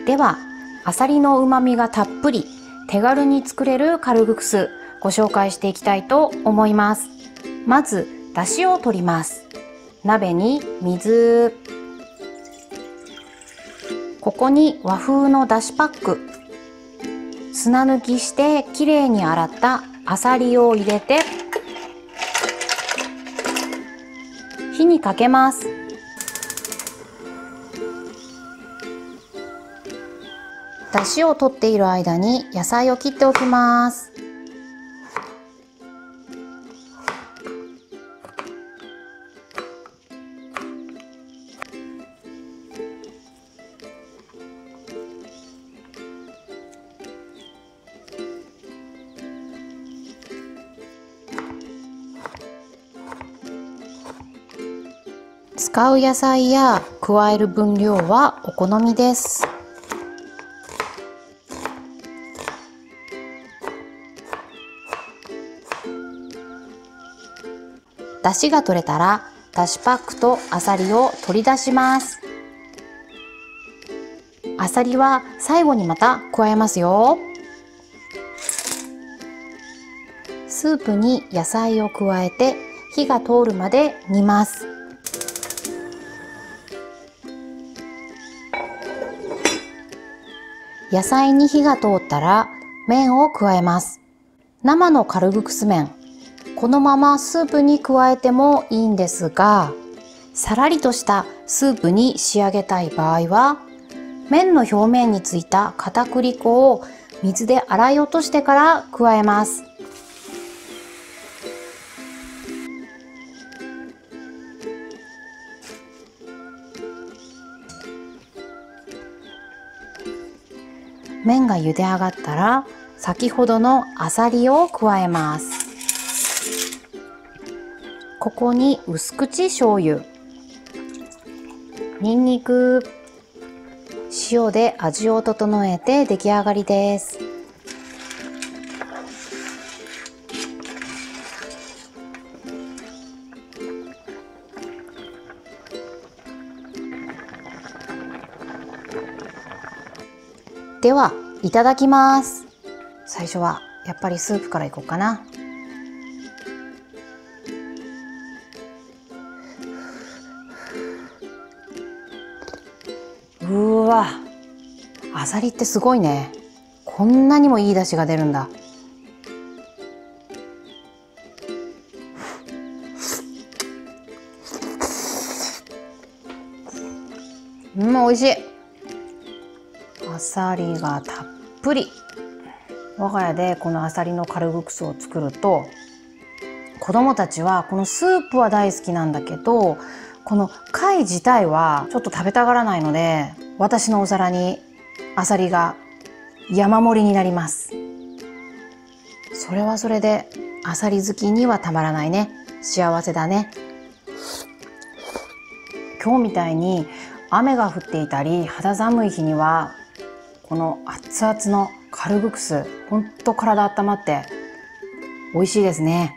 ではあさりの旨味がたっぷり手軽に作れるカルグクスご紹介していきたいと思います。まずだしを取ります。鍋に水、ここに和風のだしパック、砂抜きしてきれいに洗ったあさりを入れて火にかけます。だしを取っている間に野菜を切っておきます。使う野菜や加える分量はお好みです。だしが取れたらだしパックとあさりを取り出します。あさりは最後にまた加えますよ。スープに野菜を加えて火が通るまで煮ます。野菜に火が通ったら麺を加えます。生のカルグクス麺、このままスープに加えてもいいんですが、さらりとしたスープに仕上げたい場合は、麺の表面についた片栗粉を水で洗い落としてから加えます。麺が茹で上がったら、先ほどのあさりを加えます。ここに薄口醤油、にんにく、塩で味を整えて出来上がりです。ではいただきます。最初はやっぱりスープからいこうかな。うわ、あさりってすごいね。こんなにもいい出汁が出るんだ。美味しい。あさりがたっぷり。我が家でこのあさりのカルグクスを作ると、子供たちはこのスープは大好きなんだけど、この貝自体はちょっと食べたがらないので、私のお皿にあさりが山盛りになります。それはそれであさり好きにはたまらないね。幸せだね。今日みたいに雨が降っていたり肌寒い日には、この熱々のカルグクス、ほんと体温まって美味しいですね。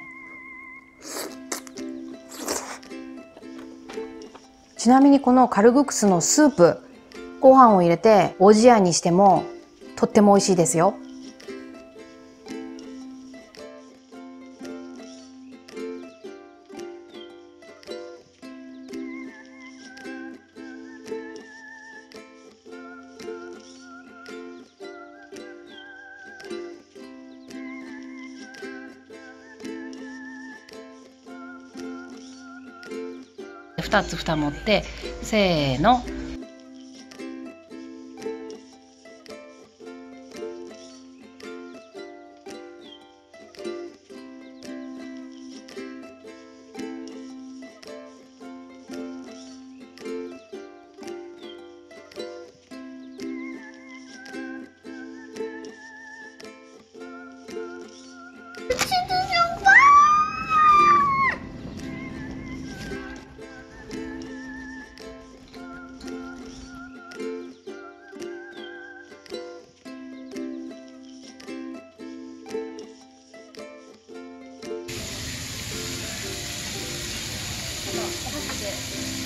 ちなみにこのカルグクスのスープ、ご飯を入れておじやにしてもとっても美味しいですよ。2つ蓋持ってせーの。お箸で